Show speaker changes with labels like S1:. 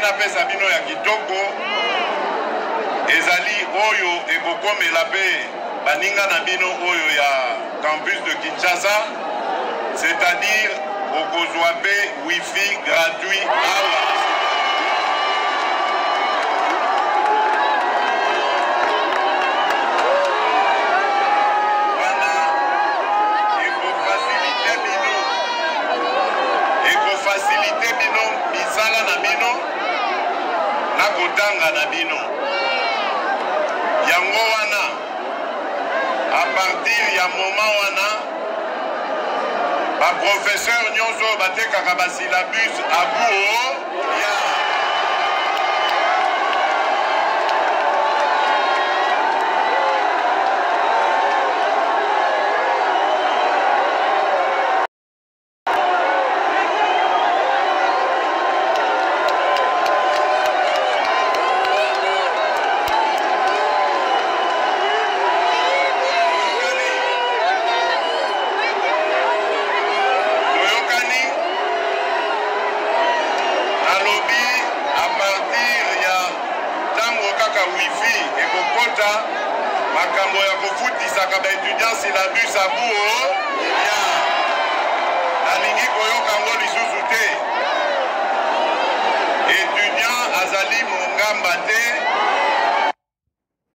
S1: napesa bino ya kitoko ezali oyo ekokomela pe baninga na bino oyo ya campus de Kinshasa, c'est-à-dire okozwa pe wifi gratuit awa. Facilité bino misala na bino na kotanga na bino yango wana a partir ya moment wana ba professeur nyonso batekaka ba syllabus abuo ya wifi ekokota makambo ya kofutisaka ba étudiants syllabus abuo ya nalingi koyoka ngo lisusu te étudiant azali mongamba te